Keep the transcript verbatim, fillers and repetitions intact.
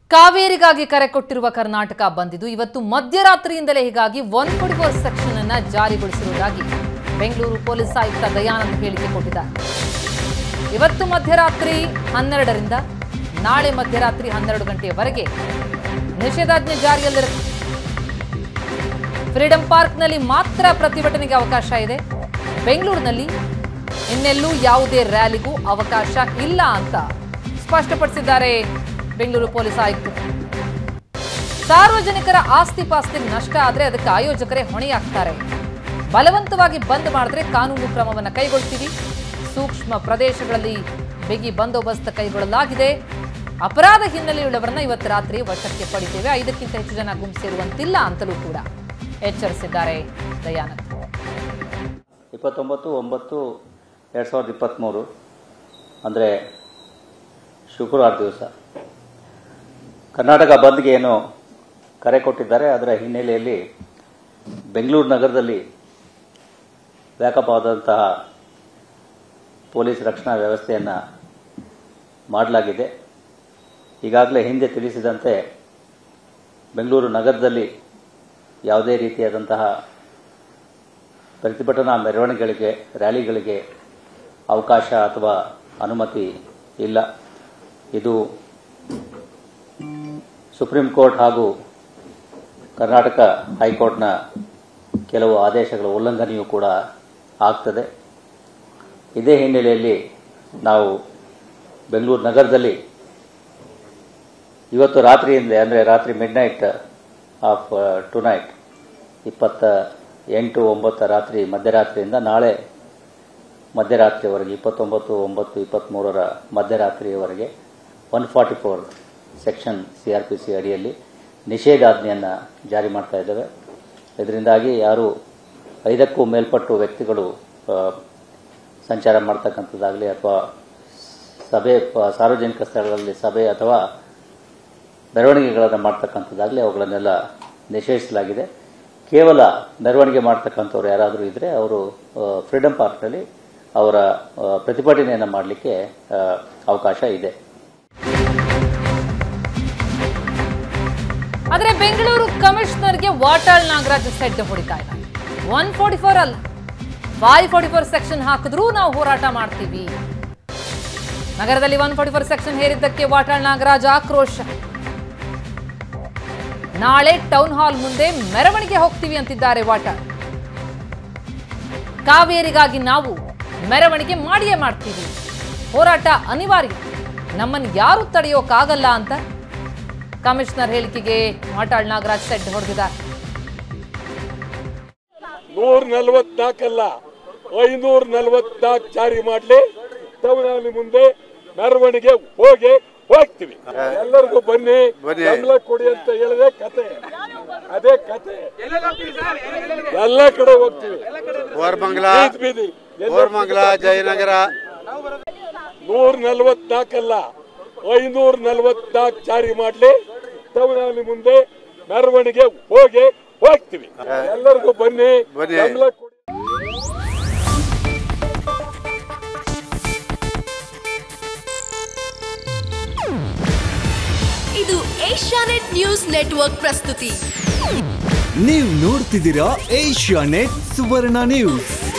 ಕಾವೇರಿಗಾಗಿ ಕರೆ ಕೊಟ್ಟಿರುವ ಕರ್ನಾಟಕ ಬಂದಿದ್ದು ಇವತ್ತು ಮಧ್ಯರಾತ್ರಿಯಿಂದಲೇ ಹೀಗಾಗಿ ಒನ್ ಫೋರ್ಟಿ ಫೋರ್ ಸೆಕ್ಷನ್ ಅನ್ನು ಜಾರಿಗೊಳಿಸಿರುವುದಾಗಿ ಬೆಂಗಳೂರು ಪೊಲೀಸ್ ಆಯುಕ್ತ ದಯಾನಂದ್ ಹೇಳಿಕೆ ಕೊಟ್ಟಿದ್ದಾರೆ. ಇವತ್ತು ಮಧ್ಯರಾತ್ರಿ ಹನ್ನೆರಡರಿಂದ ನಾಳೆ ಮಧ್ಯರಾತ್ರಿ ಹನ್ನೆರಡು ಗಂಟೆಯವರೆಗೆ ನಿಷೇಧಾಜ್ಞೆ ಜಾರಿಯಲ್ಲಿರುತ್ತೆ. ಫ್ರೀಡಂ ಪಾರ್ಕ್ನಲ್ಲಿ ಮಾತ್ರ ಪ್ರತಿಭಟನೆಗೆ ಅವಕಾಶ ಇದೆ. ಬೆಂಗಳೂರಿನಲ್ಲಿ ಇನ್ನೆಲ್ಲೂ ಯಾವುದೇ ರ್ಯಾಲಿಗೂ ಅವಕಾಶ ಇಲ್ಲ ಅಂತ ಸ್ಪಷ್ಟಪಡಿಸಿದ್ದಾರೆ ಬೆಂಗಳೂರು ಪೊಲೀಸ್ ಆಯುಕ್ತರು. ಸಾರ್ವಜನಿಕರ ಆಸ್ತಿ ಪಾಸ್ತಿ ನಷ್ಟ ಆದರೆ ಅದಕ್ಕೆ ಆಯೋಜಕರೇ ಹೊಣೆಯಾಗ್ತಾರೆ. ಬಲವಂತವಾಗಿ ಬಂದ್ ಮಾಡಿದ್ರೆ ಕಾನೂನು ಕ್ರಮವನ್ನು ಕೈಗೊಳ್ತೀವಿ. ಸೂಕ್ಷ್ಮ ಪ್ರದೇಶಗಳಲ್ಲಿ ಬಿಗಿ ಬಂದೋಬಸ್ತ್ ಕೈಗೊಳ್ಳಲಾಗಿದೆ. ಅಪರಾಧ ಹಿನ್ನೆಲೆಯುಳ್ಳವರನ್ನ ಇವತ್ತು ರಾತ್ರಿ ವಶಕ್ಕೆ ಪಡಿತೇವೆ. ಐದಕ್ಕಿಂತ ಹೆಚ್ಚು ಜನ ಗುಂಪು ಸೇರುವಂತಿಲ್ಲ ಅಂತಲೂ ಕೂಡ ಎಚ್ಚರಿಸಿದ್ದಾರೆ ದಯಾನಂದ್. ಇಪ್ಪತ್ತೊಂಬತ್ತು ಒಂಬತ್ತು ಎರಡು ಸಾವಿರದ ಇಪ್ಪತ್ತ್ಮೂರು ಅಂದರೆ ಶುಕ್ರವಾರ ದಿವಸ ಕರ್ನಾಟಕ ಬಂದ್ಗೆ ಏನು ಕರೆ ಕೊಟ್ಟಿದ್ದಾರೆ ಅದರ ಹಿನ್ನೆಲೆಯಲ್ಲಿ ಬೆಂಗಳೂರು ನಗರದಲ್ಲಿ ವ್ಯಾಪಕವಾದಂತಹ ಪೊಲೀಸ್ ರಕ್ಷಣಾ ವ್ಯವಸ್ಥೆಯನ್ನು ಮಾಡಲಾಗಿದೆ. ಈಗಾಗಲೇ ಹಿಂದೆ ತಿಳಿಸಿದಂತೆ ಬೆಂಗಳೂರು ನಗರದಲ್ಲಿ ಯಾವುದೇ ರೀತಿಯಾದಂತಹ ಪ್ರತಿಭಟನಾ ಮೆರವಣಿಗೆಗಳಿಗೆ ರ್ಯಾಲಿಗಳಿಗೆ ಅವಕಾಶ ಅಥವಾ ಅನುಮತಿ ಇಲ್ಲ. ಇದು ಸುಪ್ರೀಂ ಕೋರ್ಟ್ ಹಾಗೂ ಕರ್ನಾಟಕ ಹೈಕೋರ್ಟ್ನ ಕೆಲವು ಆದೇಶಗಳ ಉಲ್ಲಂಘನೆಯೂ ಕೂಡ ಆಗ್ತದೆ. ಇದೇ ಹಿನ್ನೆಲೆಯಲ್ಲಿ ನಾವು ಬೆಂಗಳೂರು ನಗರದಲ್ಲಿ ಇವತ್ತು ರಾತ್ರಿಯಿಂದ ಅಂದರೆ ರಾತ್ರಿ midnight of tonight ಇಪ್ಪತ್ತ ಎಂಟು ಒಂಬತ್ತು ರಾತ್ರಿ ಮಧ್ಯರಾತ್ರಿಯಿಂದ ನಾಳೆ ಮಧ್ಯರಾತ್ರಿಯವರೆಗೆ ಇಪ್ಪತ್ತೊಂಬತ್ತು ಒಂಬತ್ತು ಇಪ್ಪತ್ತ್ಮೂರರ ಮಧ್ಯರಾತ್ರಿಯವರೆಗೆ one forty four section C R P C ಅಡಿಯಲ್ಲಿ ನಿಷೇಧಾಜ್ಞೆಯನ್ನು ಜಾರಿ ಮಾಡ್ತಾ ಇದ್ದೇವೆ. ಇದರಿಂದಾಗಿ ಯಾರು ಐದಕ್ಕೂ ಮೇಲ್ಪಟ್ಟು ವ್ಯಕ್ತಿಗಳು ಸಂಚಾರ ಮಾಡ್ತಕ್ಕಂಥದ್ದಾಗಲಿ ಅಥವಾ ಸಭೆ ಸಾರ್ವಜನಿಕ ಸ್ಥಳಗಳಲ್ಲಿ ಸಭೆ ಅಥವಾ ಮೆರವಣಿಗೆಗಳನ್ನು ಮಾಡ್ತಕ್ಕಂಥದ್ದಾಗಲಿ ಅವುಗಳನ್ನೆಲ್ಲ ನಿಷೇಧಿಸಲಾಗಿದೆ. ಕೇವಲ ಮೆರವಣಿಗೆ ಮಾಡ್ತಕ್ಕಂಥವ್ರು ಯಾರಾದರೂ ಇದ್ದರೆ ಅವರು ಫ್ರೀಡಂ ಪಾರ್ಕ್ನಲ್ಲಿ ಅವರ ಪ್ರತಿಭಟನೆಯನ್ನು ಮಾಡಲಿಕ್ಕೆ ಅವಕಾಶ ಇದೆ. ಆದರೆ ಬೆಂಗಳೂರು ಕಮಿಷನರ್ಗೆ ವಾಟಾಳ್ ನಾಗರಾಜ್ ಸೆಡ್ ಹೊಡಿತಾ ಇದ್ದಾರೆ. ಒನ್ ಫೋರ್ಟಿ ಫೋರ್ ಅಲ್ಲ ಫೈವ್ ಫೋರ್ಟಿ ಫೋರ್ ಸೆಕ್ಷನ್ ಹಾಕಿದ್ರೂ ನಾವು ಹೋರಾಟ ಮಾಡ್ತೀವಿ. ನಗರದಲ್ಲಿ ಒನ್ ಫೋರ್ಟಿ ಫೋರ್ ಸೆಕ್ಷನ್ ಹೇರಿದ್ದಕ್ಕೆ ವಾಟಾಳ್ ನಾಗರಾಜ್ ಆಕ್ರೋಶ. ನಾಳೆ ಟೌನ್ ಹಾಲ್ ಮುಂದೆ ಮೆರವಣಿಗೆ ಹೋಗ್ತೀವಿ ಅಂತಿದ್ದಾರೆ ವಾಟಾಳ್. ಕಾವೇರಿಗಾಗಿ ನಾವು ಮೆರವಣಿಗೆ ಮಾಡಿಯೇ ಮಾಡ್ತೀವಿ. ಹೋರಾಟ ಅನಿವಾರ್ಯ. ನಮ್ಮನ್ನು ಯಾರು ತಡೆಯೋಕ್ಕಾಗಲ್ಲ ಅಂತ ಕಮಿಷನರ್ ಹೇಳಿಕೆಗೆ ವಾಟಾಳ್ ನಾಗರಾಜ್ ಸೆಡ್ ಹೊಡೆದಿದ್ದಾರೆ. ನೂರ ನಲವತ್ನಾಲ್ಕಲ್ಲ ಐನೂರ ನಲವತ್ನಾಲ್ಕು ಜಾರಿ ಮಾಡಲಿ. ಟೌನ್ ಹಾಲ್ ಮುಂದೆ ಮೆರವಣಿಗೆ ಹೋಗಿ ಹೋಗ್ತೀವಿ. ಎಲ್ಲರಿಗೂ ಬನ್ನಿ ಬೆಂಬಲ ಕೊಡಿ ಅಂತ ಹೇಳಿದೆ ಕತೆ. ಅದೇ ಕತೆ ಎಲ್ಲ ಕಡೆ ಹೋಗ್ತೀವಿ. ಬೀದಿ ಜಯನಗರ ನೂರ ನಲವತ್ನಾಲ್ಕಲ್ಲ ಐನೂರ ನಲವತ್ನಾಲ್ಕು ಜಾರಿ ಮಾಡಲಿ. ಟೌನ್ ಹಾಲ್ ಮುಂದೆ ಮೆರವಣಿಗೆ ಹೋಗಿ ಹೋಗ್ತೀವಿ. ಎಲ್ಲರಿಗೂ ಬನ್ನಿ ಬೆಂಬಲ ಕೊಡಿ. ಇದು ಏಷ್ಯಾನೆಟ್ ನ್ಯೂಸ್ ನೆಟ್ವರ್ಕ್ ಪ್ರಸ್ತುತಿ. ನೀವು ನೋಡ್ತಿದ್ದೀರಾ ಏಷ್ಯಾನೆಟ್ ಸುವರ್ಣ ನ್ಯೂಸ್.